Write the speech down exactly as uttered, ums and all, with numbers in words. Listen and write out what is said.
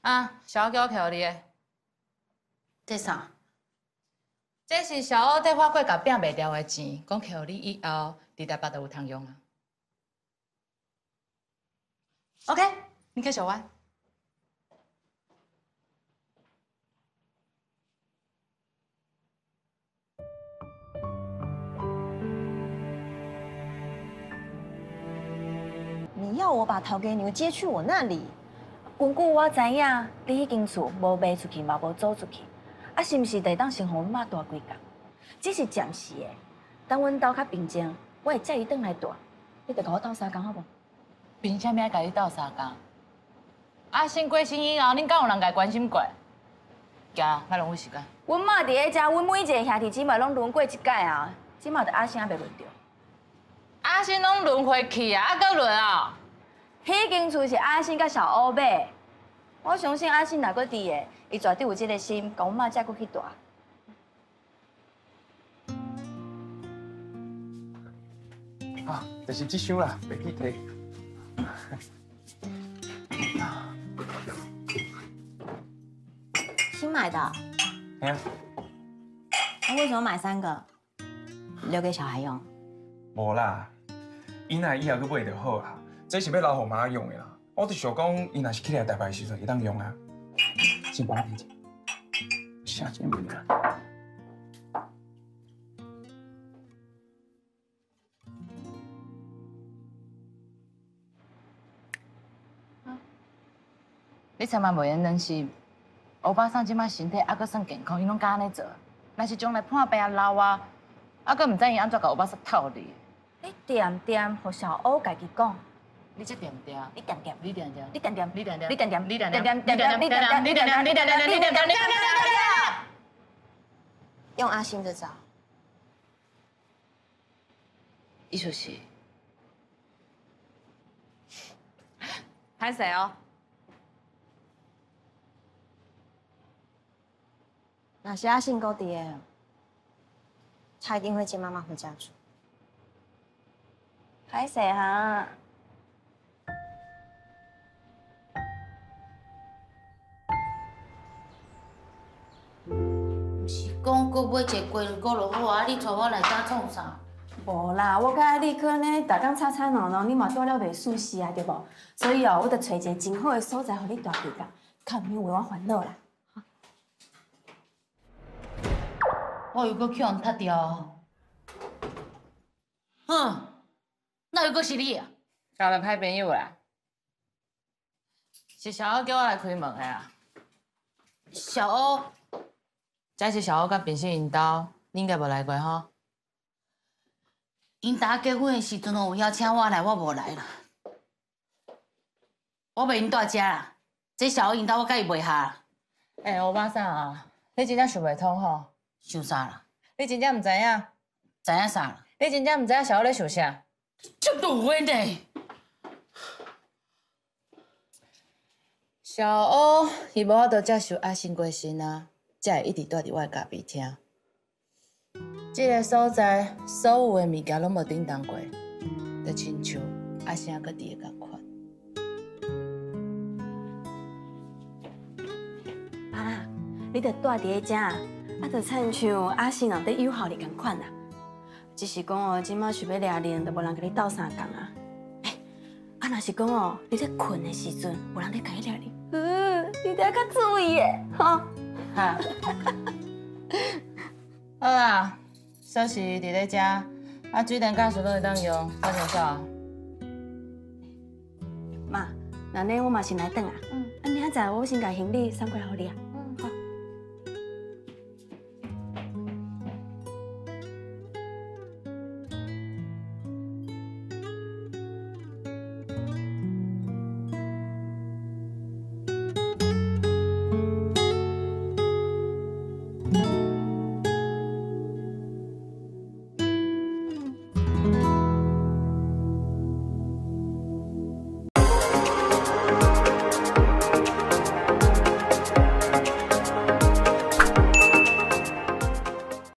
啊，小欧叫我摕互你的。 这啥？ 这是小欧在法国甲拼袂掉的钱，讲摕互你以后，伫台北都有通用啊。OK， 你开小歪。 你要我把陶给牛接去我那里？根据我知影，你迄间厝无卖出去，嘛无租出去，啊，是毋是得当先互阮妈大几工？只是暂时的，等阮兜较平静，我会载伊转来住。你得甲我斗三工好无？ 凭啥物爱甲你斗相共？啊，新过身以后，恁敢有人家关心过？行，莫浪费时间。 阮妈伫咧遮，阮每一个兄弟姊妹拢轮过一届啊，即马着阿星还袂轮着。 阿星拢轮回去啊，啊，搁轮啊！ 迄间厝是阿星甲小欧买，我相信阿星若搁伫的，伊绝对有这个心，甲阮妈载过去住。 啊，就是这箱啦，袂记摕。 新买的？ 哎呀， 那为什么买三个？留给小孩用？ 无啦，伊若以后去买就好啊。这是要留互妈用的啦。我就想讲，伊若是起来台北的时阵，会当用啊。先帮我提一下，下件物件。 你千万袂用担心，欧巴桑即摆身体还阁算健康，伊拢敢安尼做。若是将来破病啊老啊，还阁唔知伊安怎甲欧巴桑套你。 你点点互小欧家己讲。 你这点点， 你点点， 你点点， 你点点， 你点点， 你点点， 你点点， 点点， 你点点，你点点，你点点，你点点，你点点，你点点。 用阿星的招。 意思是，拍谁哦？ 若是阿信搁伫的，他一定会接妈妈回家住。 歹势哈。 毋是讲搁买一个鸡卵糕就好啊？你带我来家创啥？ 无啦，我甲你可呢，逐工吵吵闹闹，你嘛住了袂舒适啊，对无？所以哦，我得找一个真好的所在，互你住几工，较毋免为我烦恼啦。 我又搁去人踢掉。哼，那又搁是你啊？ 交了歹朋友啦，是小欧叫我来开门的啊。 小欧， 这是小欧甲平生因兜，你应该无来过吼。 因大结婚的时阵有邀请我来，我无来啦。我袂因住遮啦，这小欧因兜我甲伊袂合啦。 哎，欧巴桑啊，你真正想袂通吼？ 想啥啦？ 你真正唔知影？ 知影啥啦？ 你真正唔知影小欧咧想啥？ 这路冤呢？ 小欧，伊无法度接受阿星过身啊，才会一直住伫我的隔壁厅。这个所在，所有的物件拢无叮当过，就亲像阿星搁伫个共款。 妈，你得住伫咧遮，啊，就亲像阿信人伫友好里共款啦。只是讲哦，即马想要掠人，就无人甲你斗相共啊。哎，啊，若是讲哦，你咧困的时阵，有人咧甲你掠人，嗯，你得较注意的，吼。 哈，好啦，锁匙伫咧遮，啊，水电假使都会当用，放心少啊。 妈，那呢我嘛先来转啊。嗯，啊，明仔载我先甲行李送过互你啊。